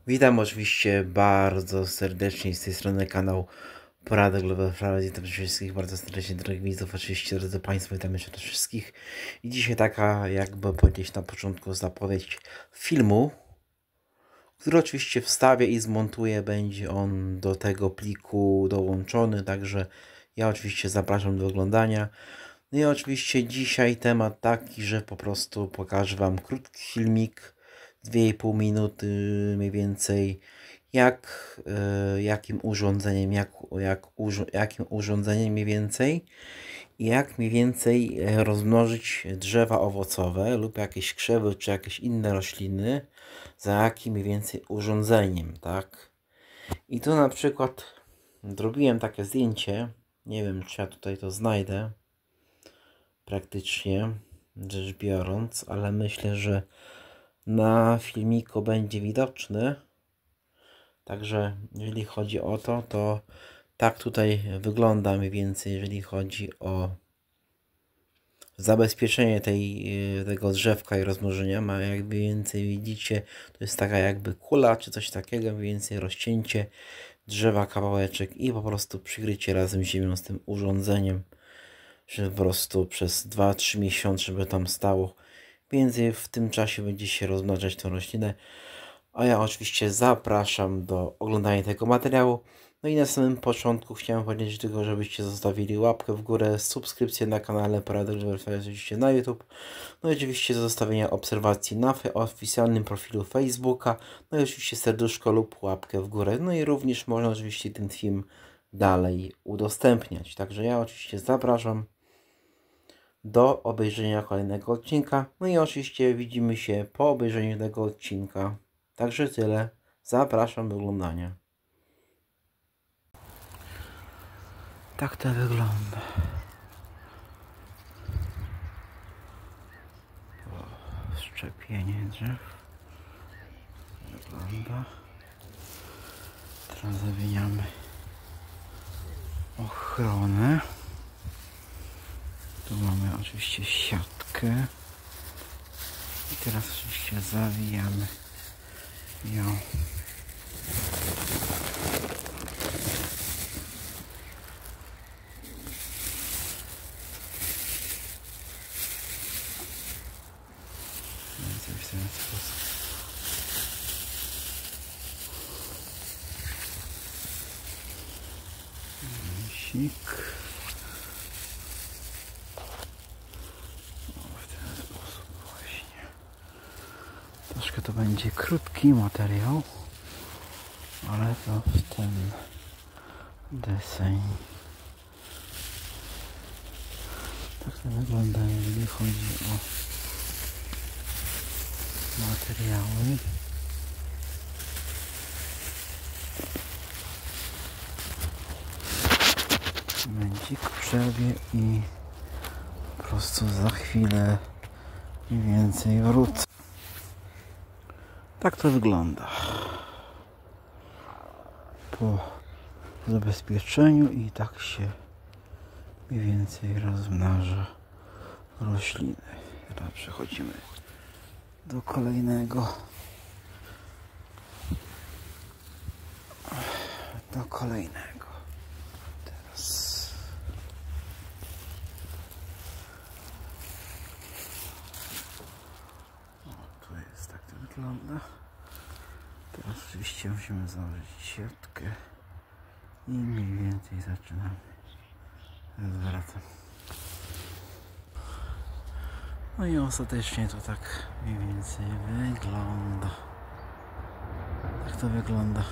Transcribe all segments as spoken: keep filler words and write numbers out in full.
Witam oczywiście bardzo serdecznie z tej strony kanał Porady Global Travel. Witam wszystkich bardzo serdecznie, drogich widzów, oczywiście drodzy Państwo, witam jeszcze raz wszystkich. I dzisiaj taka, jakby powiedzieć na początku, zapowiedź filmu, który oczywiście wstawię i zmontuję, będzie on do tego pliku dołączony, także ja oczywiście zapraszam do oglądania. No i oczywiście dzisiaj temat taki, że po prostu pokażę Wam krótki filmik, dwie i pół minuty mniej więcej, jak, y, jakim urządzeniem, jak, jak, urzo, jakim urządzeniem mniej więcej, jak mniej więcej e, rozmnożyć drzewa owocowe lub jakieś krzewy czy jakieś inne rośliny, za jakim mniej więcej urządzeniem, tak? I tu na przykład zrobiłem takie zdjęcie, nie wiem czy ja tutaj to znajdę, praktycznie rzecz biorąc, ale myślę, że na filmiku będzie widoczny. Także jeżeli chodzi o to, to tak tutaj wygląda mniej więcej, jeżeli chodzi o zabezpieczenie tej, tego drzewka i rozmnożenia. Ma jak mniej więcej widzicie, to jest taka jakby kula czy coś takiego, mniej więcej rozcięcie drzewa, kawałeczek i po prostu przykrycie razem z ziemią z tym urządzeniem, że po prostu przez dwa trzy miesiące, żeby tam stało. Więcej w tym czasie będzie się rozmnażać tą roślinę. A ja oczywiście zapraszam do oglądania tego materiału. No i na samym początku chciałem powiedzieć tylko, żebyście zostawili łapkę w górę, subskrypcję na kanale Porady Global oczywiście na YouTube. No i oczywiście zostawienia obserwacji na oficjalnym profilu Facebooka. No i oczywiście serduszko lub łapkę w górę. No i również można oczywiście ten film dalej udostępniać. Także ja oczywiście zapraszam do obejrzenia kolejnego odcinka. No i oczywiście widzimy się po obejrzeniu tego odcinka. Także tyle. Zapraszam do oglądania. Tak to wygląda. O, szczepienie drzew. Wygląda. Teraz zawiniamy ochronę. Tu mamy oczywiście siatkę. I teraz oczywiście zawijamy ją. W ten sposób. Sik. W ten sposób właśnie. Troszkę to będzie krótki materiał, ale to w ten deseń. Tak to wygląda, jeżeli chodzi o materiały. Momencik w przerwie i po prostu za chwilę mniej więcej wrócę. Tak to wygląda po zabezpieczeniu i tak się mniej więcej rozmnaża rośliny. Teraz przechodzimy do kolejnego do kolejnego teraz o, tu jest, tak to wygląda. Teraz oczywiście musimy założyć siatkę i mniej więcej zaczynamy. Zwracam. No i ostatecznie to tak mniej więcej wygląda. Tak to wygląda.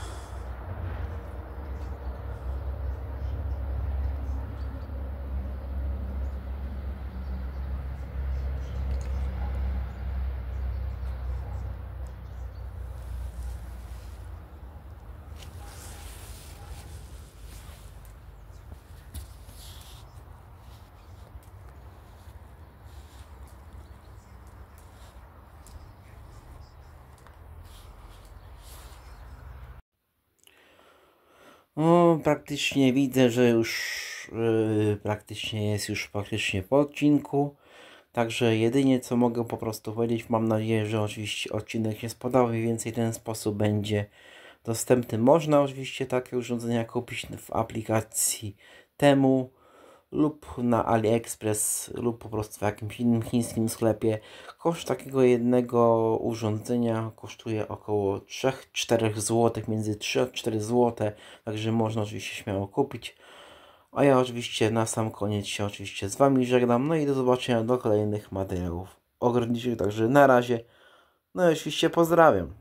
No, praktycznie widzę, że już yy, praktycznie jest już praktycznie po odcinku. Także jedynie co mogę po prostu powiedzieć, mam nadzieję, że oczywiście odcinek się spodobał, mniej więcej w ten sposób będzie dostępny. Można oczywiście takie urządzenia kupić w aplikacji Temu lub na AliExpress lub po prostu w jakimś innym chińskim sklepie. Koszt takiego jednego urządzenia kosztuje około trzy do czterech złotych, między trzy a cztery złote, także można oczywiście śmiało kupić. A ja oczywiście na sam koniec się oczywiście z Wami żegnam, no i do zobaczenia do kolejnych materiałów ogrodniczych, także na razie, no i oczywiście pozdrawiam.